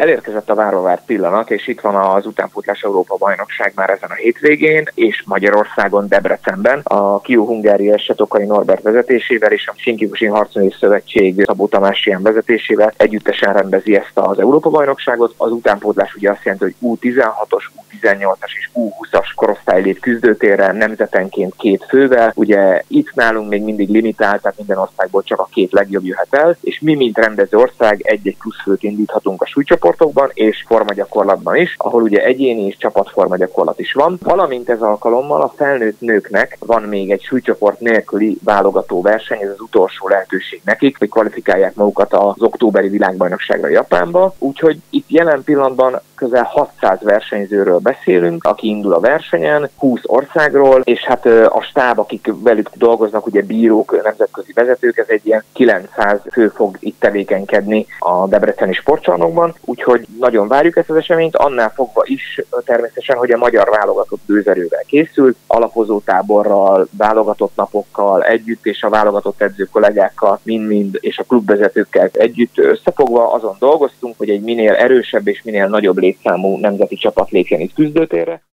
elérkezett a várva várt pillanat, és itt van az utánpótlás Európa-bajnokság már ezen a hétvégén, és Magyarországon, Debrecenben a Kiu Hungária Setokai Norbert vezetésével és a Sinkikusin Harcolói Szövetség Szabó Tamásián vezetésével együttesen rendezi ezt az Európa-bajnokságot. Az utánpótlás ugye azt jelenti, hogy U16-os, U18-as és U20-as korosztály lép küzdőtérre, nemzetenként 2 fővel. Ugye itt nálunk még mindig limitált, tehát minden országból csak a 2 legjobb jöhet el, és mi, mint rendező ország, egy-egy plusz főt indíthatunk a súlycsoportokban és formagyakorlatban is, ahol ugye egyéni és csapatformagyakorlat is van. Valamint ez alkalommal a felnőtt nőknek van még egy súlycsoport nélküli válogató verseny, ez az utolsó lehetőség nekik, hogy kvalifikálják magukat az októberi világbajnokságra Japánba. Úgyhogy itt jelen pillanatban közel 600 versenyzőről beszélünk, aki indul a versenyen, 20 országról, és hát a stáb, akik velük dolgoznak, ugye bírók, nemzetközi vezetők, ez egy ilyen 900 fő fog itt tevékenykedni a debreceni sportcsarnokban, úgyhogy nagyon várjuk ezt az eseményt, annál fogva is természetesen, hogy a magyar válogatott bőzerővel készült, alapozó táborral, válogatott napokkal együtt, és a válogatott edző kollégákkal mind-mind és a klubvezetőkkel együtt összefogva azon dolgoztunk, hogy egy minél erősebb és minél nagyobb létszámú nemzeti csapat lépjen itt küzdőtérre.